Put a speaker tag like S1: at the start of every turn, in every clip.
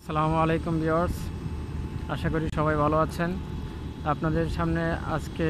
S1: আসসালামু আলাইকুম ভিউয়ার্স, আশা করি সবাই ভালো আছেন। আপনাদের সামনে আজকে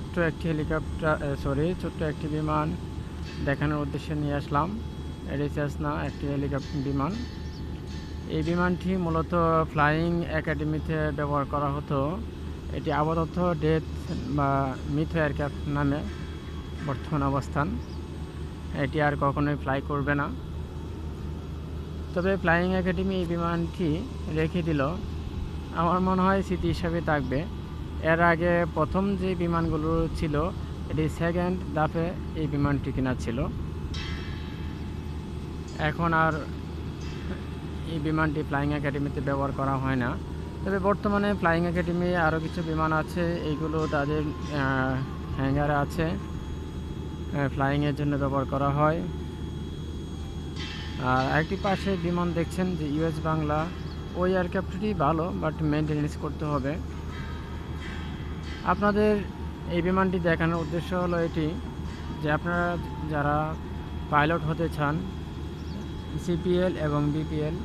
S1: ছোট্ট একটি বিমান দেখানোর উদ্দেশ্যে নিয়ে আসলাম। এটি সেসনা একটি হেলিকপ্টার বিমান। এই বিমানটি মূলত ফ্লাইং একাডেমিতে ব্যবহার করা হতো। এটি আপাতত ডেথ বা মৃত এয়ারক্রাফট নামে বর্তমান অবস্থান। এটি আর কখনোই ফ্লাই করবে না। তবে ফ্লাইং একাডেমি এই বিমানটি রেখে দিল, আমার মনে হয় স্মৃতি হিসাবে থাকবে। এর আগে প্রথম যে বিমানগুলো ছিল, এটি সেকেন্ড ধাপে এই বিমানটি কেনা ছিল। এখন আর এই বিমানটি ফ্লাইং একাডেমিতে ব্যবহার করা হয় না। তবে বর্তমানে ফ্লাইং একাডেমি আরও কিছু বিমান আছে, এইগুলো তাদের হ্যাঙ্গারে আছে, ফ্লাইংয়ের জন্য ব্যবহার করা হয়। আর একটি পাশে বিমান দেখছেন যে ইউএস বাংলা, ওই এয়ারক্রাফটটি ভালো, বাট মেনটেনেন্স করতে হবে। আপনাদের এই বিমানটি দেখানোর উদ্দেশ্য হলো এটি যে আপনারা যারা পাইলট হতে চান, সিপিএল এবং বিপিএল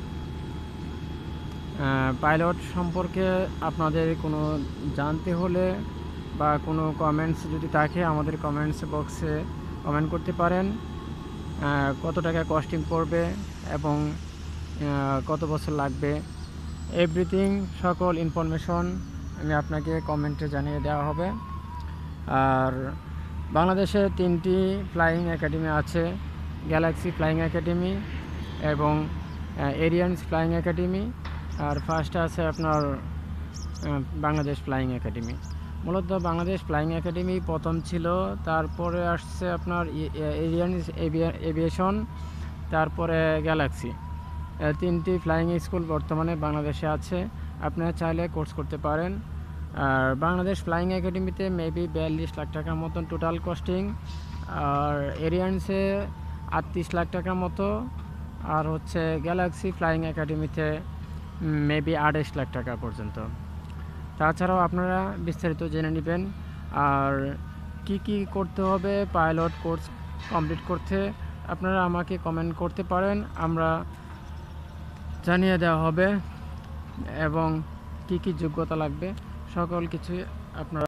S1: পাইলট সম্পর্কে আপনাদের কোনো জানতে হলে বা কোনো কমেন্টস যদি থাকে, আমাদের কমেন্টস বক্সে কমেন্ট করতে পারেন। কত টাকা কস্টিং পড়বে এবং কত বছর লাগবে, এভরিথিং সকল ইনফরমেশন আমি আপনাকে কমেন্টে জানিয়ে দেওয়া হবে। আর বাংলাদেশে 3টি ফ্লাইং একাডেমি আছে, গ্যালাক্সি ফ্লাইং একাডেমি এবং এরিয়ান্স ফ্লাইং একাডেমি, আর ফার্স্ট আছে আপনার বাংলাদেশ ফ্লাইং একাডেমি। মূলত বাংলাদেশ ফ্লাইং একাডেমি প্রথম ছিল, তারপরে আসছে আপনার এরিয়ান্স এভিয়েশন, তারপরে গ্যালাক্সি। 3টি ফ্লাইং স্কুল বর্তমানে বাংলাদেশে আছে, আপনারা চাইলে কোর্স করতে পারেন। আর বাংলাদেশ ফ্লাইং একাডেমিতে মেবি 42 লাখ টাকার মতন টোটাল কস্টিং, আর এরিয়ান্সে 38 লাখ টাকার মতো, আর হচ্ছে গ্যালাক্সি ফ্লাইং একাডেমিতে মেবি 28 লাখ টাকা পর্যন্ত। তাছাড়াও আপনারা বিস্তারিত জেনে নেবেন। আর কি কি করতে হবে পাইলট কোর্স কমপ্লিট করতে, আপনারা আমাকে কমেন্ট করতে পারেন, আমরা জানিয়ে দেওয়া হবে। এবং কি কি যোগ্যতা লাগবে সকল কিছু আপনারা